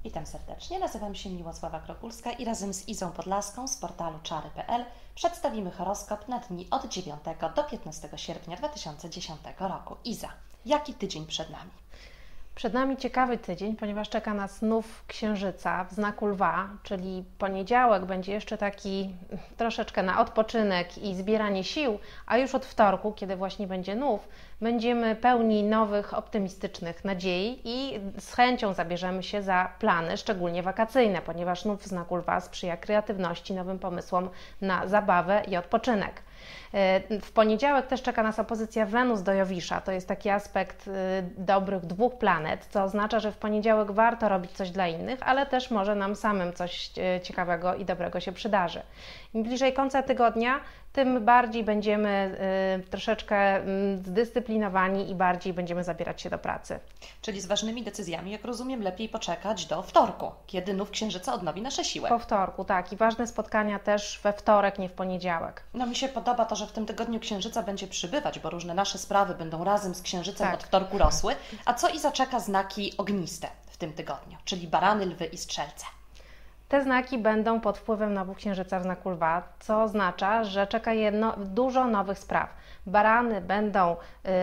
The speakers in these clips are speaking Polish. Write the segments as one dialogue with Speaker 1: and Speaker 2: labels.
Speaker 1: Witam serdecznie, nazywam się Miłosława Krokulska i razem z Izą Podlaską z portalu czary.pl przedstawimy horoskop na dni od 9 do 15 sierpnia 2010 roku. Iza, jaki tydzień przed nami?
Speaker 2: Przed nami ciekawy tydzień, ponieważ czeka nas nów księżyca w znaku lwa, czyli poniedziałek będzie jeszcze taki troszeczkę na odpoczynek i zbieranie sił, a już od wtorku, kiedy właśnie będzie nów, będziemy pełni nowych, optymistycznych nadziei i z chęcią zabierzemy się za plany, szczególnie wakacyjne, ponieważ nów w znaku lwa sprzyja kreatywności, nowym pomysłom na zabawę i odpoczynek. W poniedziałek też czeka nas opozycja Wenus do Jowisza. To jest taki aspekt dobrych dwóch planet, co oznacza, że w poniedziałek warto robić coś dla innych, ale też może nam samym coś ciekawego i dobrego się przydarzy. Im bliżej końca tygodnia, tym bardziej będziemy troszeczkę zdyscyplinowani i bardziej będziemy zabierać się do pracy.
Speaker 1: Czyli z ważnymi decyzjami, jak rozumiem, lepiej poczekać do wtorku, kiedy nów księżyca odnowi nasze siły.
Speaker 2: Po wtorku, tak. I ważne spotkania też we wtorek, nie w poniedziałek.
Speaker 1: No mi się podoba to, że w tym tygodniu księżyca będzie przybywać, bo różne nasze sprawy będą razem z księżycem od wtorku rosły. A co Iza czeka znaki ogniste w tym tygodniu, czyli barany, lwy i strzelce?
Speaker 2: Te znaki będą pod wpływem nowu księżyca w znaku lwa, co oznacza, że czeka je dużo nowych spraw. Barany będą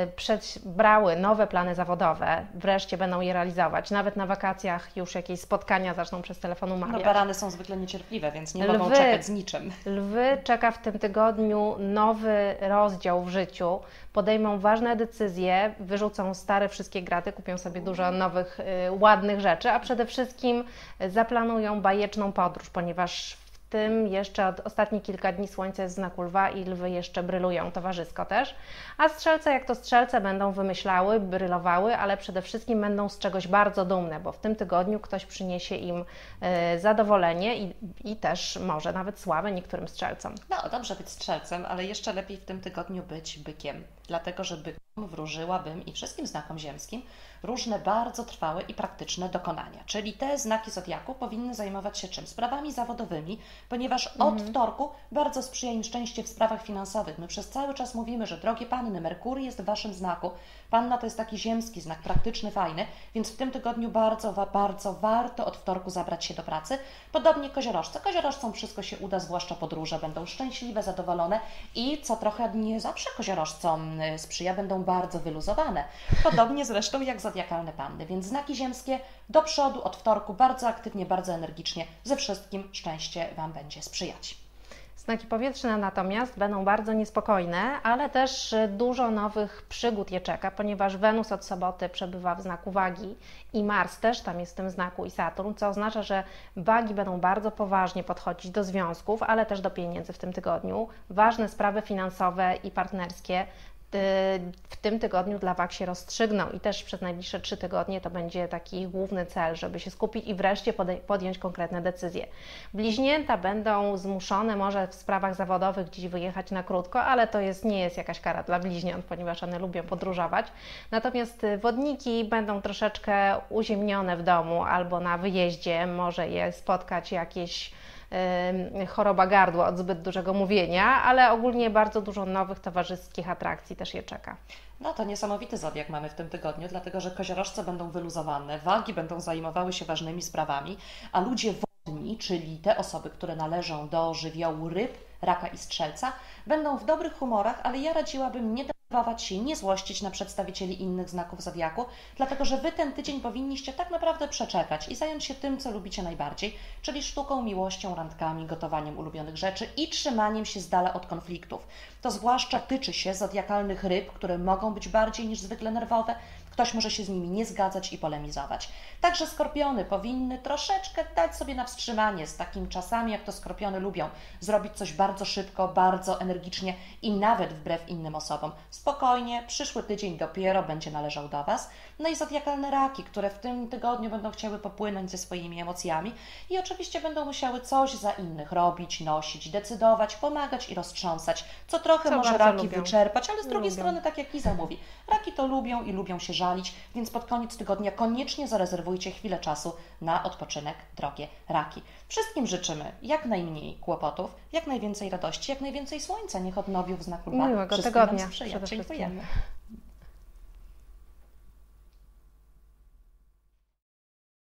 Speaker 2: brały nowe plany zawodowe, wreszcie będą je realizować. Nawet na wakacjach już jakieś spotkania zaczną przez telefon umawiać.
Speaker 1: No barany są zwykle niecierpliwe, więc nie mogą czekać z niczym.
Speaker 2: Lwy czeka w tym tygodniu nowy rozdział w życiu. Podejmą ważne decyzje, wyrzucą stare wszystkie graty, kupią sobie dużo nowych, ładnych rzeczy, a przede wszystkim zaplanują bajeczną podróż, ponieważ w tym jeszcze od ostatnich kilka dni słońce jest w znaku lwa i lwy jeszcze brylują towarzysko też. A strzelce, jak to strzelce, będą wymyślały, brylowały, ale przede wszystkim będą z czegoś bardzo dumne, bo w tym tygodniu ktoś przyniesie im zadowolenie i też może nawet sławę niektórym strzelcom.
Speaker 1: No, dobrze być strzelcem, ale jeszcze lepiej w tym tygodniu być bykiem, dlatego że bykom wróżyłabym i wszystkim znakom ziemskim różne bardzo trwałe i praktyczne dokonania. Czyli te znaki zodiaku powinny zajmować się czym? Sprawami zawodowymi, ponieważ od wtorku bardzo sprzyja im szczęście w sprawach finansowych. My przez cały czas mówimy, że drogie panny, Merkury jest w Waszym znaku. Panna to jest taki ziemski znak, praktyczny, fajny, więc w tym tygodniu bardzo warto od wtorku zabrać się do pracy. Podobnie koziorożce. Koziorożcom wszystko się uda, zwłaszcza podróże, będą szczęśliwe, zadowolone i co trochę nie zawsze koziorożcom sprzyja, będą bardzo wyluzowane. Podobnie zresztą jak zodiakalne panny, więc znaki ziemskie do przodu od wtorku, bardzo aktywnie, bardzo energicznie, ze wszystkim szczęście Wam będzie sprzyjać.
Speaker 2: Znaki powietrzne natomiast będą bardzo niespokojne, ale też dużo nowych przygód je czeka, ponieważ Wenus od soboty przebywa w znaku wagi i Mars też tam jest w tym znaku i Saturn, co oznacza, że wagi będą bardzo poważnie podchodzić do związków, ale też do pieniędzy w tym tygodniu. Ważne sprawy finansowe i partnerskie w tym tygodniu dla wag się rozstrzygną i też przez najbliższe 3 tygodnie to będzie taki główny cel, żeby się skupić i wreszcie podjąć konkretne decyzje. Bliźnięta będą zmuszone może w sprawach zawodowych gdzieś wyjechać na krótko, ale to nie jest jakaś kara dla bliźniąt, ponieważ one lubią podróżować. Natomiast wodniki będą troszeczkę uziemnione w domu albo na wyjeździe, może je spotkać jakieś choroba gardła od zbyt dużego mówienia, ale ogólnie bardzo dużo nowych towarzyskich atrakcji też je czeka.
Speaker 1: No to niesamowity zodiak mamy w tym tygodniu, dlatego że koziorożce będą wyluzowane, wagi będą zajmowały się ważnymi sprawami, a ludzie wodni, czyli te osoby, które należą do żywiołu ryb, raka i strzelca, będą w dobrych humorach, ale ja radziłabym nie denerwować się, nie złościć na przedstawicieli innych znaków zodiaku, dlatego że Wy ten tydzień powinniście tak naprawdę przeczekać i zająć się tym, co lubicie najbardziej, czyli sztuką, miłością, randkami, gotowaniem ulubionych rzeczy i trzymaniem się z dala od konfliktów. To zwłaszcza tyczy się zodiakalnych ryb, które mogą być bardziej niż zwykle nerwowe. Ktoś może się z nimi nie zgadzać i polemizować. Także skorpiony powinny troszeczkę dać sobie na wstrzymanie z takimi czasami, jak to skorpiony lubią. Zrobić coś bardzo szybko, bardzo energicznie i nawet wbrew innym osobom. Spokojnie, przyszły tydzień dopiero będzie należał do Was. No i zodiakalne raki, które w tym tygodniu będą chciały popłynąć ze swoimi emocjami i oczywiście będą musiały coś za innych robić, nosić, decydować, pomagać i roztrząsać, co trochę może raki wyczerpać, ale z drugiej strony, tak jak Iza mówi, raki to lubią i lubią się żalić, więc pod koniec tygodnia koniecznie zarezerwujcie chwilę czasu na odpoczynek, drogie raki. Wszystkim życzymy jak najmniej kłopotów, jak najwięcej radości, jak najwięcej słońca. Niech odnowił w znaku lwa.
Speaker 2: Miłego
Speaker 1: Wszystkim
Speaker 2: tygodnia.
Speaker 1: nam sprzyja. Dziękujemy.